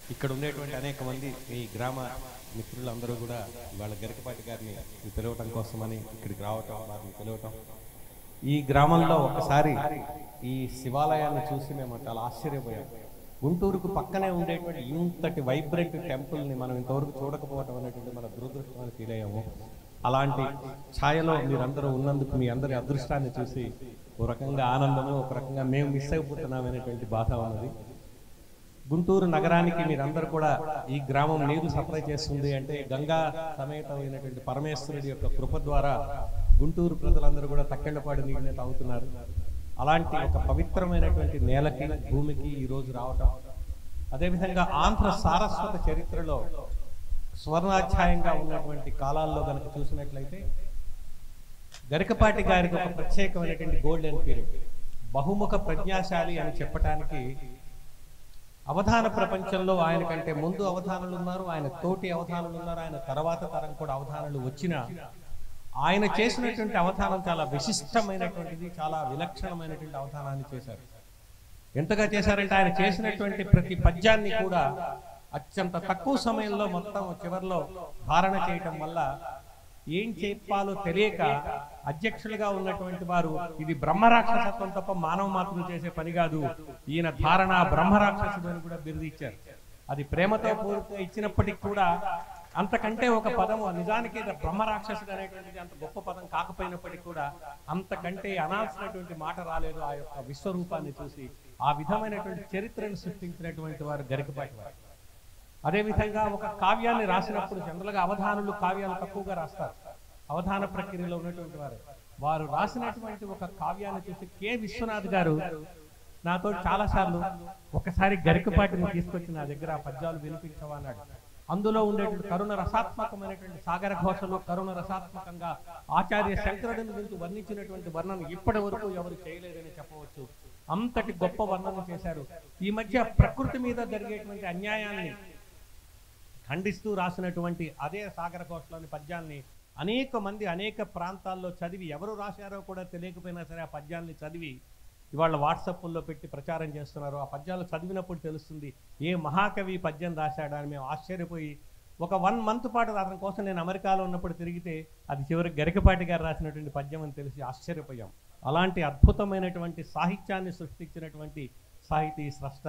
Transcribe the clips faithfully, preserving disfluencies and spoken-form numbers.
ఇక్కడ ఉండేటువంటి అనేక మంది ఈ గ్రామ మిత్రులందరూ కూడా వాళ్ళ గరికపాటి గారిని పిలవటం కోసమని ఇక్కడికి రావటం, వారిని పిలవటం. ఈ గ్రామంలో ఒకసారి ఈ శివాలయాన్ని చూసి మేము చాలా ఆశ్చర్యపోయాం. గుంటూరుకు పక్కనే ఉండేటువంటి ఇంతటి వైబ్రెంట్ టెంపుల్ని మనం ఇంతవరకు చూడకపోవటం అనేటువంటి మన దురదృష్టమని ఫీల్ అయ్యాము. అలాంటి ఛాయలో మీరందరూ ఉన్నందుకు మీ అందరి అదృష్టాన్ని చూసి ఒక రకంగా ఆనందము, ఒక రకంగా మేము మిస్ అయిపోతున్నాం అనేటువంటి బాధ ఉన్నది. గుంటూరు నగరానికి మీరందరూ కూడా ఈ గ్రామం నీరు సప్లై చేస్తుంది అంటే గంగా సమేతమైనటువంటి పరమేశ్వరుడి యొక్క కృప ద్వారా గుంటూరు ప్రజలందరూ కూడా తక్కెళ్ళపాడు నీళ్ళనే తాగుతున్నారు. అలాంటి ఒక పవిత్రమైనటువంటి నేలకి, భూమికి ఈరోజు రావటం, అదేవిధంగా ఆంధ్ర సారస్వత చరిత్రలో స్వర్ణాధ్యాయంగా ఉన్నటువంటి కాలాల్లో కనుక చూసినట్లయితే గరికపాటి గారికి ఒక ప్రత్యేకమైనటువంటి గోల్డెన్ పీరియడ్. బహుముఖ ప్రజ్ఞాశాలి అని చెప్పటానికి అవధాన ప్రపంచంలో ఆయన కంటే ముందు అవధానులు ఉన్నారు, ఆయన తోటి అవధానులు ఉన్నారు, ఆయన తర్వాత తరం కూడా అవధానులు వచ్చినా ఆయన చేసినటువంటి అవధానం చాలా విశిష్టమైనటువంటిది, చాలా విలక్షణమైనటువంటి అవధానాన్ని చేశారు. ఎంతగా చేశారంటే ఆయన చేసినటువంటి ప్రతి పద్యాన్ని కూడా అత్యంత తక్కువ సమయంలో మొత్తం చివరిలో ధారణ చేయటం వల్ల ఏం చెప్పాలో తెలియక అధ్యక్షులుగా ఉన్నటువంటి వారు ఇది బ్రహ్మరాక్షసత్వం తప్ప మానవ మాత్రం చేసే పని కాదు, ఈయన ధారణ బ్రహ్మరాక్షసుడు అని కూడా బిరుదు ఇచ్చారు. అది ప్రేమతో పూర్తిగా ఇచ్చినప్పటికీ కూడా అంతకంటే ఒక పదము, నిజానికి బ్రహ్మరాక్షసుడు అనేటువంటిది అంత గొప్ప పదం కాకపోయినప్పటికీ కూడా అంతకంటే అనాల్సినటువంటి మాట రాలేదు ఆ యొక్క విశ్వరూపాన్ని చూసి. ఆ విధమైనటువంటి చరిత్రను సృష్టించినటువంటి వారు గరికపాటి వారు. అదేవిధంగా ఒక కావ్యాన్ని రాసినప్పుడు జనరల్గా అవధానులు కావ్యాలు తక్కువగా రాస్తారు, అవధాన ప్రక్రియలో ఉన్నటువంటి వారు. వారు రాసినటువంటి ఒక కావ్యాన్ని చూసి కె విశ్వనాథ్ గారు నాతో చాలాసార్లు ఒకసారి గరికపాటిని తీసుకొచ్చి నా దగ్గర ఆ పద్యాలు వినిపించవా అన్నాడు. అందులో ఉండేటువంటి కరుణ రసాత్మకమైనటువంటి సాగర ఘోషలో కరుణ రసాత్మకంగా ఆచార్య శంకరుడిని గురించి వర్ణించినటువంటి వర్ణన ఇప్పటి వరకు ఎవరు చేయలేదని చెప్పవచ్చు. అంతటి గొప్ప వర్ణన చేశారు. ఈ మధ్య ప్రకృతి మీద జరిగేటువంటి అన్యాయాన్ని ఖండిస్తూ రాసినటువంటి అదే సాగర ఘోషలోని పద్యాల్ని అనేక మంది అనేక ప్రాంతాల్లో చదివి, ఎవరు రాశారో కూడా తెలియకపోయినా సరే ఆ పద్యాల్ని చదివి ఇవాళ వాట్సాప్లో పెట్టి ప్రచారం చేస్తున్నారు. ఆ పద్యాలు చదివినప్పుడు తెలుస్తుంది ఏ మహాకవి పద్యం రాశాడా అని. మేము ఆశ్చర్యపోయి ఒక వన్ మంత్ పాటు అతని కోసం నేను అమెరికాలో ఉన్నప్పుడు తిరిగితే అది చివరికి గరికపాటి గారు రాసినటువంటి పద్యం అని తెలిసి ఆశ్చర్యపోయాం. అలాంటి అద్భుతమైనటువంటి సాహిత్యాన్ని సృష్టించినటువంటి సాహితీ స్రష్ట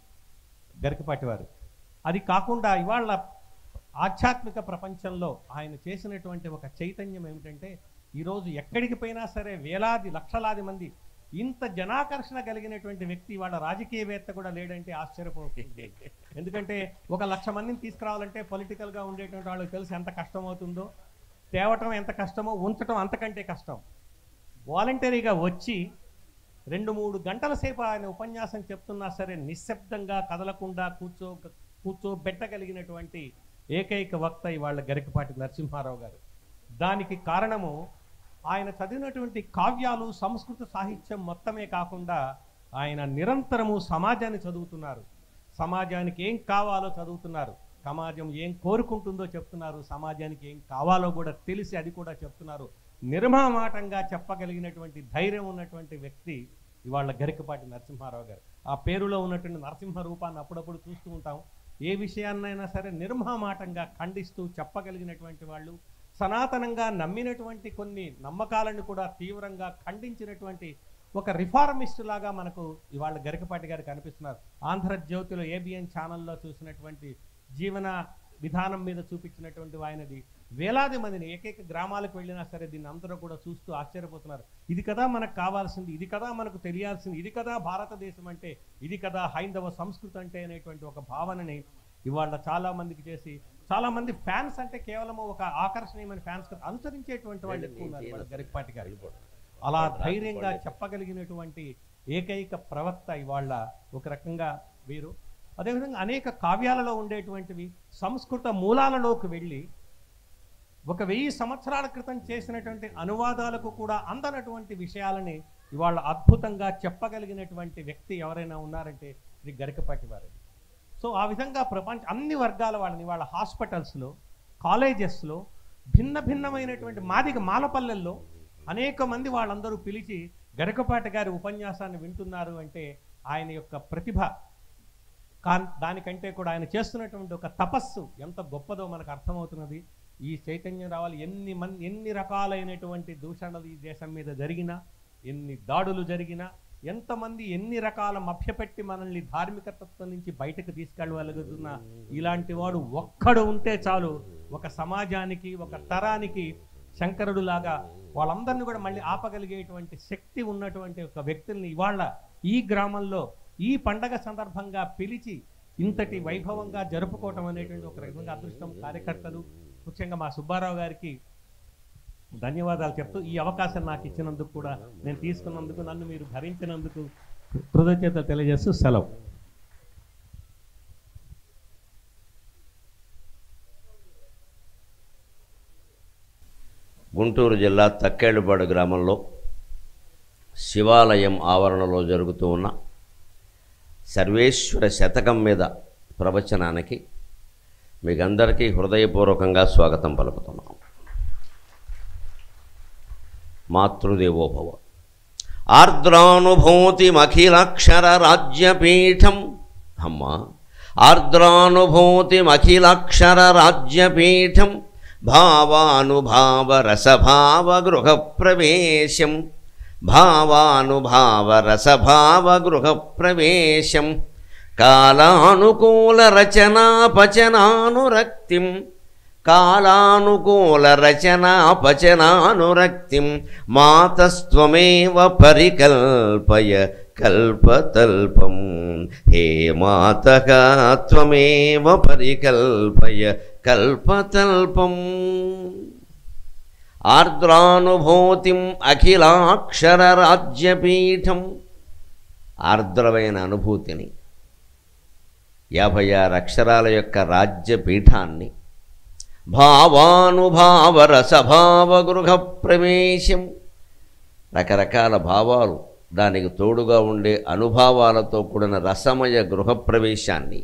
గరికపాటి వారు. అది కాకుండా ఇవాళ ఆధ్యాత్మిక ప్రపంచంలో ఆయన చేసినటువంటి ఒక చైతన్యం ఏమిటంటే ఈరోజు ఎక్కడికి పోయినా సరే వేలాది లక్షలాది మంది, ఇంత జనాకర్షణ కలిగినటువంటి వ్యక్తి వాళ్ళ రాజకీయవేత్త కూడా లేడంటే ఆశ్చర్యపోతుంది. ఎందుకంటే ఒక లక్ష మందిని తీసుకురావాలంటే పొలిటికల్గా ఉండేటువంటి వాళ్ళకి తెలిసి ఎంత కష్టం అవుతుందో, తేవటం ఎంత కష్టమో, ఉంచటం అంతకంటే కష్టం. వాలంటరీగా వచ్చి రెండు మూడు గంటల సేపు ఆయన ఉపన్యాసం చెప్తున్నా సరే నిశ్శబ్దంగా కదలకుండా కూర్చో కూర్చోబెట్టగలిగినటువంటి ఏకైక వక్త ఇవాళ గరికపాటి నరసింహారావు గారు. దానికి కారణము ఆయన చదివినటువంటి కావ్యాలు, సంస్కృత సాహిత్యం మొత్తమే కాకుండా ఆయన నిరంతరము సమాజాన్ని చదువుతున్నారు, సమాజానికి ఏం కావాలో చదువుతున్నారు, సమాజం ఏం కోరుకుంటుందో చెప్తున్నారు, సమాజానికి ఏం కావాలో కూడా తెలిసి అది కూడా చెప్తున్నారు. నిర్మమాటంగా చెప్పగలిగినటువంటి ధైర్యం ఉన్నటువంటి వ్యక్తి ఇవాళ గరికపాటి నరసింహారావు గారు. ఆ పేరులో ఉన్నటువంటి నరసింహ రూపాన్ని అప్పుడప్పుడు చూస్తూ ఉంటాం. ఏ విషయాన్నైనా సరే నిర్మమాటంగా ఖండిస్తూ చెప్పగలిగినటువంటి వాళ్ళు, సనాతనంగా నమ్మినటువంటి కొన్ని నమ్మకాలను కూడా తీవ్రంగా ఖండించినటువంటి ఒక రిఫార్మిస్ట్ లాగా మనకు ఇవాళ గరికపాటి గారు కనిపిస్తున్నారు. ఆంధ్రజ్యోతిలో ఏబిఎన్ ఛానల్లో చూసినటువంటి జీవన విధానం మీద చూపించినటువంటి ఆయనది వేలాది మందిని ఏకైక గ్రామాలకు వెళ్ళినా సరే దీన్ని అందరూ కూడా చూస్తూ ఆశ్చర్యపోతున్నారు. ఇది కదా మనకు కావాల్సింది, ఇది కదా మనకు తెలియాల్సింది, ఇది కదా భారతదేశం అంటే, ఇది కదా హైందవ సంస్కృతి అంటే అనేటువంటి ఒక భావనని ఇవాళ చాలా మందికి చేసి, చాలా మంది ఫ్యాన్స్ అంటే కేవలం ఒక ఆకర్షణీయమైన ఫ్యాన్స్ కదా అనుసరించేటువంటి వాళ్ళు ఎక్కువ ఉన్నారు గరికపాటి గారు. అలా ధైర్యంగా చెప్పగలిగినటువంటి ఏకైక ప్రవక్త ఇవాళ ఒక రకంగా వీరు. అదేవిధంగా అనేక కావ్యాలలో ఉండేటువంటివి సంస్కృత మూలాలలోకి వెళ్ళి ఒక వెయ్యి సంవత్సరాల క్రితం చేసినటువంటి అనువాదాలకు కూడా అందనటువంటి విషయాలని ఇవాళ అద్భుతంగా చెప్పగలిగినటువంటి వ్యక్తి ఎవరైనా ఉన్నారంటే ఇది గరికపాటి వారు. సో ఆ విధంగా ప్రపంచ అన్ని వర్గాల వాళ్ళని వాళ్ళ హాస్పిటల్స్లో, కాలేజెస్లో, భిన్న భిన్నమైనటువంటి మాదిగ మాలపల్లెల్లో అనేక మంది వాళ్ళందరూ పిలిచి గరికపాటి గారి ఉపన్యాసాన్ని వింటున్నారు అంటే ఆయన యొక్క ప్రతిభ కా దానికంటే కూడా ఆయన చేస్తున్నటువంటి ఒక తపస్సు ఎంత గొప్పదో మనకు అర్థమవుతున్నది. ఈ చైతన్యం రావాలి. ఎన్ని మంది ఎన్ని రకాలైనటువంటి దూషణలు ఈ దేశం మీద జరిగినా, ఎన్ని దాడులు జరిగినా, ఎంతమంది ఎన్ని రకాల మభ్యపెట్టి మనల్ని ధార్మికతత్వం నుంచి బయటకు తీసుకెళ్ళగలుగుతున్న ఇలాంటి వాడు ఒక్కడు ఉంటే చాలు, ఒక సమాజానికి ఒక తరానికి శంకరుడు లాగా వాళ్ళందరినీ కూడా మళ్ళీ ఆపగలిగేటువంటి శక్తి ఉన్నటువంటి ఒక వ్యక్తుల్ని ఇవాళ ఈ గ్రామంలో ఈ పండగ సందర్భంగా పిలిచి ఇంతటి వైభవంగా జరుపుకోవటం అనేటువంటి ఒక రకంగా అదృష్టం. కార్యకర్తలు ముఖ్యంగా మా సుబ్బారావు గారికి ధన్యవాదాలు చెప్తూ ఈ అవకాశం నాకు ఇచ్చినందుకు కూడా, నేను తీసుకున్నందుకు, నన్ను మీరు భరించినందుకు కృతజ్ఞతలు తెలియజేస్తూ సెలవు. గుంటూరు జిల్లా తక్కేళ్ళపాడు గ్రామంలో శివాలయం ఆవరణలో జరుగుతూ ఉన్న సర్వేశ్వర శతకం మీద ప్రవచనానికి మీకందరికీ హృదయపూర్వకంగా స్వాగతం పలుకుతున్నాం. మాతృదేవోభవ. ఆర్ద్రానుభూతిమఖిలాక్షర రాజ్యపీఠం అమ్మ ఆర్ద్రానుభూతిమఖిలాక్షర రాజ్యపీఠం భావానుభావ రసభావ గృహ ప్రవేశం భావానుభావ రసభావ గృహ ప్రవేశం కాలానుకూల రచనా పచనానురక్తిం కాలానుకూల రచనా పచనానురక్తిం మాతస్త్వమేవ పరికల్పయ కల్పతల్పం హే మాతః త్వమేవ పరికల్పయ కల్పతల్పం. ఆర్ద్రానుభూతిం అఖిలాక్షర రాజ్యపీఠం. ఆర్ద్రమైన అనుభూతిని, యాభై ఆరు అక్షరాల యొక్క రాజ్యపీఠాన్ని, భావానుభావ రసభావ గృహ ప్రవేశం, రకరకాల భావాలు దానికి తోడుగా ఉండే అనుభవాలతో కూడిన రసమయ గృహప్రవేశాన్ని,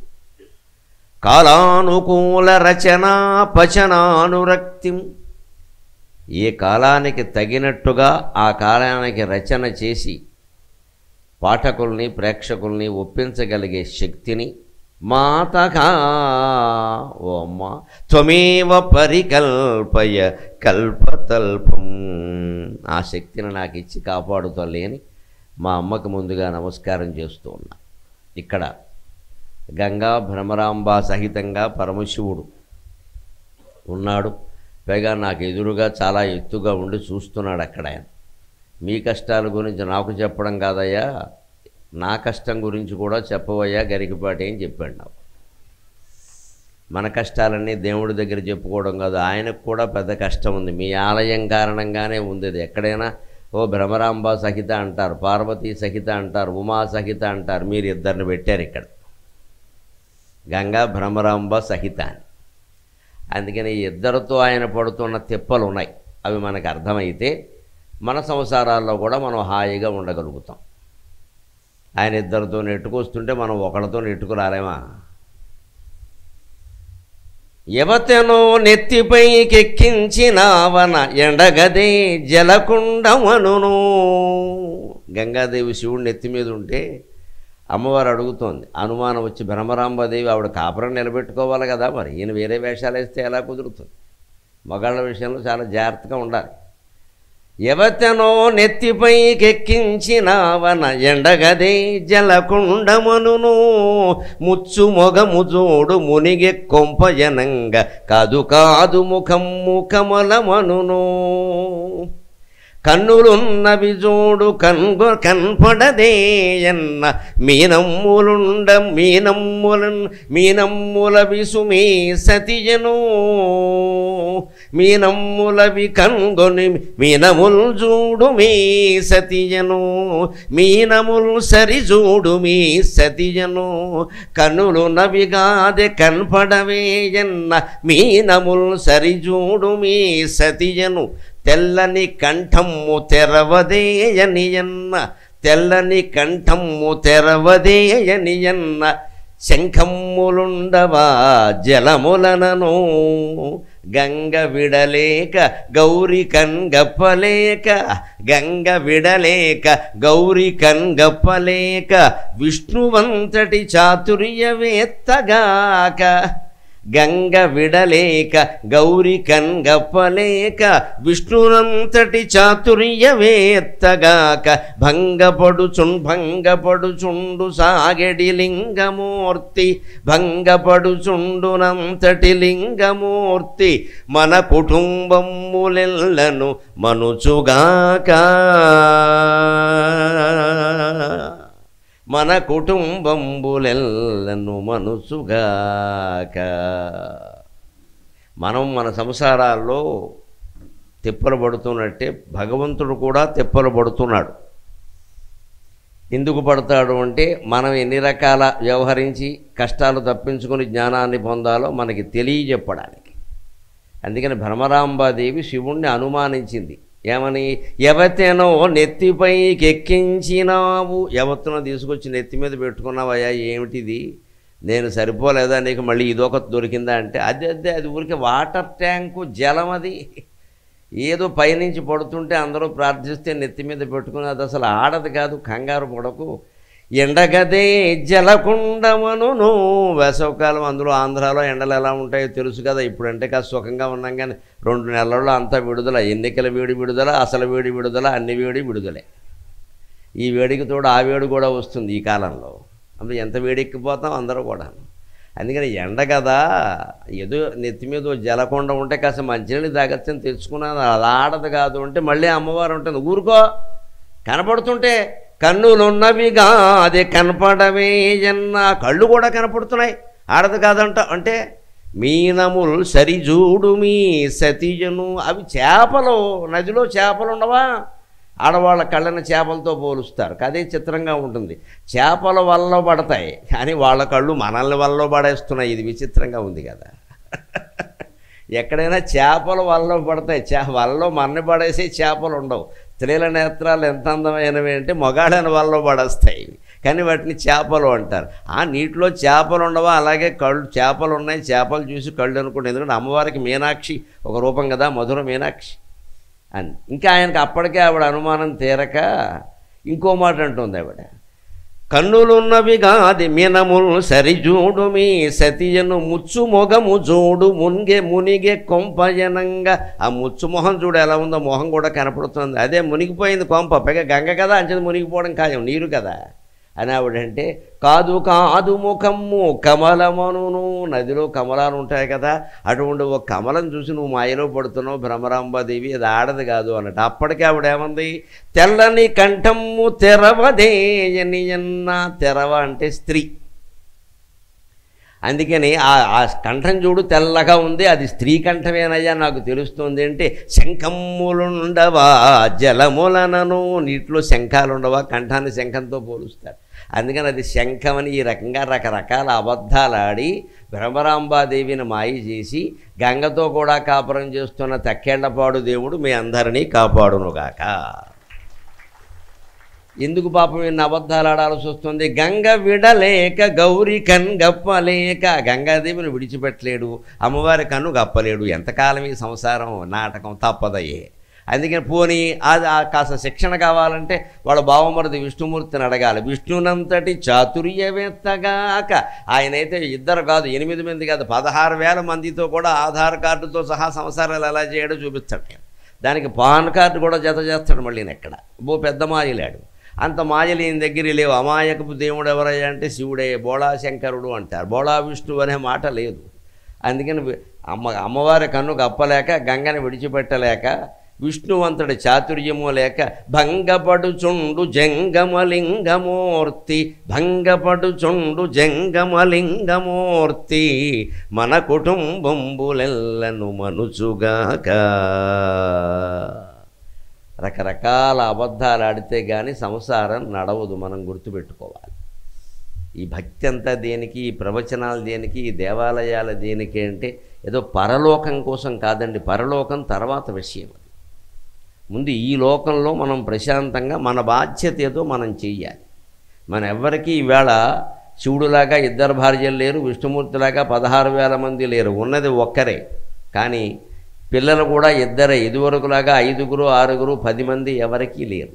కాలానుకూల రచనా పచనానురక్తిం, ఏ కాలానికి తగినట్టుగా ఆ కాలానికి రచన చేసి పాఠకుల్ని ప్రేక్షకుల్ని ఒప్పించగలిగే శక్తిని, మాతకా ఓ అమ్మ త్వమేవ పరికల్పయ కల్పతల్పం, ఆ శక్తిని నాకు ఇచ్చి కాపాడుతలేని మా అమ్మకు ముందుగా నమస్కారం చేస్తూ ఉన్నా. ఇక్కడ గంగా భ్రమరాంబ సహితంగా పరమశివుడు ఉన్నాడు. పైగా నాకు ఎదురుగా చాలా ఎత్తుగా ఉండి చూస్తున్నాడు. అక్కడ ఆయన మీ కష్టాల గురించి నాకు చెప్పడం కాదయ్యా, నా కష్టం గురించి కూడా చెప్పవయ్యా గరికపాటి అని చెప్పాడు నాకు. మన కష్టాలన్నీ దేవుడి దగ్గర చెప్పుకోవడం కాదు, ఆయనకు కూడా పెద్ద కష్టం ఉంది. మీ ఆలయం కారణంగానే ఉంది అది. ఎక్కడైనా ఓ భ్రమరాంబ సహిత అంటారు, పార్వతీ సహిత అంటారు, ఉమా సహిత అంటారు. మీరు ఇద్దరిని పెట్టారు ఇక్కడ, గంగా భ్రమరాంబ సహిత అని. అందుకని ఇద్దరితో ఆయన పడుతున్న తిప్పలు ఉన్నాయి. అవి మనకు అర్థమైతే మన సంసారాల్లో కూడా మనం హాయిగా ఉండగలుగుతాం. ఆయన ఇద్దరితో నెట్టుకొస్తుంటే మనం ఒకళ్ళతో నెట్టుకురాలేమా? యవతెనో నెత్తిపైకెక్కించినావన ఎండగదే జలకుండమనును. గంగాదేవి శివుడు నెత్తి మీద ఉంటే అమ్మవారు అడుగుతోంది, అనుమానం వచ్చి భ్రమరాంబదేవి ఆవిడ కాపురం నిలబెట్టుకోవాలి కదా, మరి ఈయన వేరే వేషాలు వేస్తే ఎలా కుదురుతుంది? మగాళ్ళ విషయంలో చాలా జాగ్రత్తగా ఉండాలి. యవతెనో నెత్తిపైకెక్కించినావన ఎండగదే జలకుండమనును ముచ్చు మొగము జోడు మునిగె కొంపయనంగ కాదు కాదు ముఖం ముఖమలమనును కన్నులున్నవి జోడు కన్గొ కన్పడదేయన్న మీనమ్ములుండ మీనమ్ముల మీనమ్ముల విసుమీ సతియను మీనమ్ములవి కన్గొని మీనముల్ జూడు మీ సతియను మీనముల్ సరిజూడు మీ సతియను కన్నులు నవిగాదె కన్పడవేయన్న మీనముల్ సరిజూడు మీ సతియను తెల్లని కంఠమ్ము తెరవదేయనియన్న తెల్లని కంఠమ్ము తెరవదేయనియన్న శంఖమ్ములుండవా జలములనను గంగ విడలేక గౌరి కన్గప్పలేక గంగ విడలేక గౌరి కన్గప్పలేక విష్ణువంతటి చాతుర్యవేత్తగాక గంగ విడలేక గౌరి కన్గప్పలేక విష్ణునంతటి చాతుర్యవేత్తగాక భంగపడుచున్ భంగపడుచుండు సాగెడి లింగమూర్తి భంగపడుచుండునంతటి లింగమూర్తి మన కుటుంబములెల్లను మనుచుగాక మన కుటుంబంబులెల్లను మనసుగాక. మనం మన సంసారాల్లో తిప్పలు పడుతున్నట్టే భగవంతుడు కూడా తిప్పలు పడుతున్నాడు. ఎందుకు పడతాడు అంటే మనం ఎన్ని రకాల వ్యవహరించి కష్టాలు తప్పించుకొని జ్ఞానాన్ని పొందాలో మనకి తెలియజెప్పడానికి. అందుకని భ్రమరాంబాదేవి శివుణ్ణి అనుమానించింది. ఏమని? యవతెనో నెత్తిపైకి ఎక్కించినావు, యవత్తును తీసుకొచ్చి నెత్తి మీద పెట్టుకున్నావయ్యా, ఏమిటిది, నేను సరిపోలేదా నీకు, మళ్ళీ ఇదొక దొరికిందా అంటే అదే అదే అది ఊరికే వాటర్ ట్యాంకు జలం, అది ఏదో పైనుంచి పడుతుంటే అందరూ ప్రార్థిస్తే నెత్తి మీద పెట్టుకుని, అది అసలు ఆడది కాదు, కంగారు పడకు. ఎండగదే జలకుండమను, వేసవకాలం అందులో ఆంధ్రాలో ఎండలు ఎలా ఉంటాయో తెలుసు కదా. ఇప్పుడంటే కాస్త సుఖంగా ఉన్నాం, కానీ రెండు నెలల్లో అంతా విడుదల, ఎన్నికల వేడి విడుదల, అసలు వేడి విడుదల, అన్ని వేడి విడుదలే. ఈ వేడికి తోడు ఆ వేడి కూడా వస్తుంది ఈ కాలంలో. అంటే ఎంత వేడెక్కిపోతాం అందరూ కూడా. అందుకని ఎండ కదా, ఏదో నెత్తి మీద జలకొండ ఉంటే కాస్త మంచినీళ్ళు తాగచ్చని తెచ్చుకున్నాను, అది ఆడదు కాదు అంటే మళ్ళీ అమ్మవారు ఉంటుంది. ఊరుకో, కనపడుతుంటే కన్నులున్నవిగా అదే కనపడమే ఎన్న, కళ్ళు కూడా కనపడుతున్నాయి, ఆడదు కాదంట అంటే మీనముల్ సరిజూడు మీ సతీజను. అవి చేపలు, నదిలో చేపలు ఉండవా, ఆడవాళ్ళ కళ్ళని చేపలతో పోలుస్తారు. అదే చిత్రంగా ఉంటుంది. చేపల వల్ల పడతాయి కానీ వాళ్ళ కళ్ళు మనల్ని వల్ల పడేస్తున్నాయి. ఇది విచిత్రంగా ఉంది కదా. ఎక్కడైనా చేపల వల్ల పడతాయి, చే వల్ల మన్ని పడేసే చేపలు ఉండవు. స్త్రీల నేత్రాలు ఎంత అందమైనవి అంటే మొగాళ్ళని వల్ల పడేస్తాయి, కానీ వాటిని చేపలు అంటారు. ఆ నీటిలో చేపలు ఉండవా, అలాగే కళ్ళు చేపలు ఉన్నాయి, చేపలు చూసి కళ్ళు అనుకుంటే. ఎందుకంటే అమ్మవారికి మీనాక్షి ఒక రూపం కదా, మధుర మీనాక్షి అని. ఇంకా ఆయనకు అప్పటికే ఆవిడ అనుమానం తీరక ఇంకో మాట అంటుంది ఆవిడ, కన్నులున్నవిగా అది మీనములు సరిజూడు మీ సతియను ముచ్చు మొగము చూడు మునిగే మునిగే కొంపయనంగా. ఆ ముచ్చు మొహం చూడు ఎలా ఉందో, మొహం కూడా కనపడుతుంది. అదే మునిగిపోయింది కొంప, పైగా గంగ కదా, అంచేది మునిగిపోవడం ఖాయం, నీరు కదా అని ఆవిడంటే, కాదు కాదు ముఖము కమలమనును, నదిలో కమలాలు ఉంటాయి కదా, అటువంటి ఒక కమలం చూసి నువ్వు మాయలో పడుతున్నావు భ్రమరాంబాదేవి, అది ఆడది కాదు అన్నట్టు. అప్పటికే ఆవిడ ఏమంది, తెల్లని కంఠము తెరవదేయని అన్న. తెరవ అంటే స్త్రీ, అందుకని ఆ ఆ కంఠం చూడు తెల్లగా ఉంది, అది స్త్రీ కంఠమేనయ్యా నాకు తెలుస్తుంది అంటే, శంఖమ్ములుండవా జలములనను, నీటిలో శంఖాలు ఉండవా, కంఠాన్ని శంఖంతో పోలుస్తారు. అందుకని అది శంఖమని ఈ రకంగా రకరకాల అబద్ధాలు ఆడి భ్రమరాంబాదేవిని మాయ చేసి గంగతో కూడా కాపురం చేస్తున్న తక్కేళ్లపాడు దేవుడు మీ అందరినీ కాపాడునుగాక. ఎందుకు పాపం ఇన్ని అబద్ధాలు ఆడాల్సి వస్తుంది? గంగ విడలేక గౌరి కన్ గప్పలేక, గంగాదేవిని విడిచిపెట్టలేడు, అమ్మవారి కన్ను గప్పలేడు. ఎంతకాలం ఈ సంసారం నాటకం, తప్పదయ్యే. అందుకని పోనీ అది కాస్త శిక్షణ కావాలంటే వాళ్ళ బావమరిది విష్ణుమూర్తిని అడగాలి. విష్ణునంతటి చాతుర్యవేత్తగాక, ఆయనైతే ఇద్దరు కాదు, ఎనిమిది మంది కాదు, పదహారు వేల మందితో కూడా ఆధార్ కార్డుతో సహా సంసారాలు ఎలా చేయడో చూపిస్తాడు. దానికి పాన్ కార్డు కూడా జత చేస్తాడు మళ్ళీ ఎక్కడ. బో పెద్ద మాయలేడు, అంత మాయలు ఈయన దగ్గర లేవు. అమాయకపు దేవుడు ఎవరయ్యా అంటే శివుడే, బోళా శంకరుడు అంటారు, బోళా విష్ణువు అనే మాట లేదు. అందుకని అమ్మ అమ్మవారి కన్ను గప్పలేక, గంగని విడిచిపెట్టలేక, విష్ణువంతుడి చాతుర్యము లేక, భంగపడుచుండు జంగమలింగమూర్తి, భంగపడుచుండు జంగమలింగమూర్తి, మన కుటుంబంబులెల్లను మనుచుగాక. రకరకాల అబద్ధాలు ఆడితే కానీ సంసారం నడవదు, మనం గుర్తుపెట్టుకోవాలి. ఈ భక్తి అంతా దేనికి, ఈ ప్రవచనాలు దేనికి, ఈ దేవాలయాలు దేనికి అంటే ఏదో పరలోకం కోసం కాదండి. పరలోకం తర్వాత విషయం. అది ముందు ఈ లోకంలో మనం ప్రశాంతంగా మన బాధ్యత ఏదో మనం చెయ్యాలి. మన ఎవ్వరికీ ఈవేళ శివుడులాగా ఇద్దరు భార్యలు లేరు, విష్ణుమూర్తిలాగా పదహారు వేల మంది లేరు, ఉన్నది ఒక్కరే. కానీ పిల్లలు కూడా ఇద్దరే, ఇదివరకులాగా ఐదుగురు ఆరుగురు పది మంది ఎవరికీ లేరు.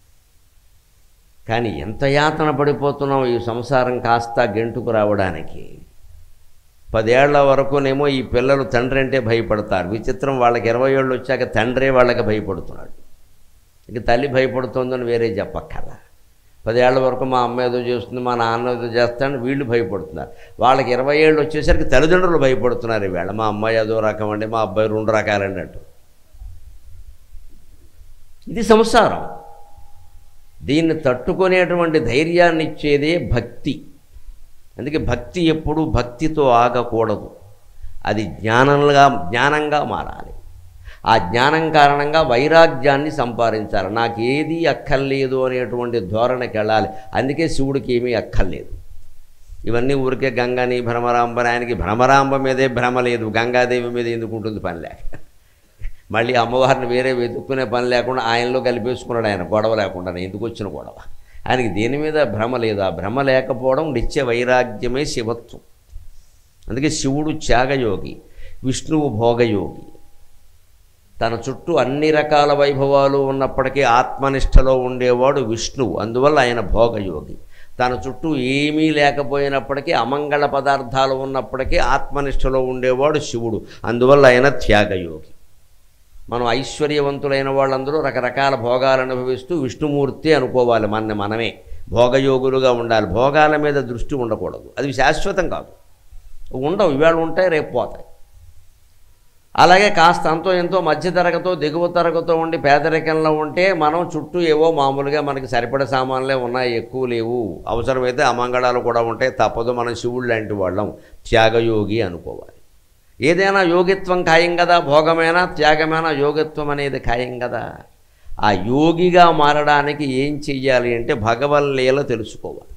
కానీ ఎంత యాతన పడిపోతున్నాం ఈ సంసారం కాస్త గెంటుకు రావడానికి. పదేళ్ల వరకునేమో ఈ పిల్లలు తండ్రి అంటే భయపడతారు. విచిత్రం, వాళ్ళకి ఇరవై ఏళ్ళు వచ్చాక తండ్రే వాళ్ళకి భయపడుతున్నాడు. ఇక తల్లి భయపడుతుందని వేరే చెప్పక్కర్లా. పదేళ్ల వరకు మా అమ్మ ఏదో చేస్తుంది, మా నాన్న ఏదో చేస్తాడని వీళ్ళు భయపడుతున్నారు. వాళ్ళకి ఇరవై ఏళ్ళు వచ్చేసరికి తల్లిదండ్రులు భయపడుతున్నారు. ఈవేళ మా అమ్మాయి ఏదో రకం అండి, మా అబ్బాయి రెండు రకాలండి అంటూ. ఇది సంసారం. దీన్ని తట్టుకునేటువంటి ధైర్యాన్ని ఇచ్చేదే భక్తి. అందుకే భక్తి ఎప్పుడూ భక్తితో ఆగకూడదు, అది జ్ఞానంగా జ్ఞానంగా మారాలి. ఆ జ్ఞానం కారణంగా వైరాగ్యాన్ని సంపాదించాలి. నాకు ఏది అక్కర్లేదు అనేటువంటి ధోరణికి వెళ్ళాలి. అందుకే శివుడికి ఏమీ అక్కర్లేదు. ఇవన్నీ ఊరికే గంగని భ్రమరాంబని, ఆయనకి భ్రమరాంబ మీదే భ్రమ లేదు, గంగాదేవి మీద ఎందుకు ఉంటుంది పని లేక. మళ్ళీ అమ్మవారిని వేరే వెతుక్కునే పని లేకుండా ఆయనలో కలిపేసుకున్నాడు ఆయన, గొడవ లేకుండా. ఎందుకు వచ్చిన గొడవ? ఆయనకి దేని మీద భ్రమ లేదు. ఆ భ్రమ లేకపోవడం నిత్య వైరాగ్యమే శివత్వం. అందుకే శివుడు త్యాగయోగి, విష్ణువు భోగయోగి. తన చుట్టూ అన్ని రకాల వైభవాలు ఉన్నప్పటికీ ఆత్మనిష్టలో ఉండేవాడు విష్ణువు, అందువల్ల ఆయన భోగయోగి. తన చుట్టూ ఏమీ లేకపోయినప్పటికీ అమంగళ పదార్థాలు ఉన్నప్పటికీ ఆత్మనిష్టలో ఉండేవాడు శివుడు, అందువల్ల ఆయన త్యాగయోగి. మనం ఐశ్వర్యవంతులైన వాళ్ళందరూ రకరకాల భోగాలు అనుభవిస్తూ విష్ణుమూర్తి అనుకోవాలి. మన మనమే భోగయోగులుగా ఉండాలి. భోగాల మీద దృష్టి ఉండకూడదు, అది శాశ్వతం కాదు. ఉండవు, ఇవాళ ఉంటాయి, రేపు పోతాయి. అలాగే కాస్త అంతో ఎంతో మధ్యతరగతో దిగువ తరగతో ఉండి పేదరికంలో ఉంటే మనం చుట్టూ ఏవో మామూలుగా మనకి సరిపడే సామాన్లే ఉన్నాయి, ఎక్కువ లేవు. అవసరమైతే అమంగళాలు కూడా ఉంటాయి, తప్పదు. మనం శివుడు లాంటి వాళ్ళం, త్యాగయోగి అనుకోవాలి. ఏదైనా యోగిత్వం ఖాయం కదా, భోగమైనా త్యాగమైనా యోగిత్వం అనేది ఖాయం కదా. ఆ యోగిగా మారడానికి ఏం చెయ్యాలి అంటే భగవల్లీల తెలుసుకోవాలి.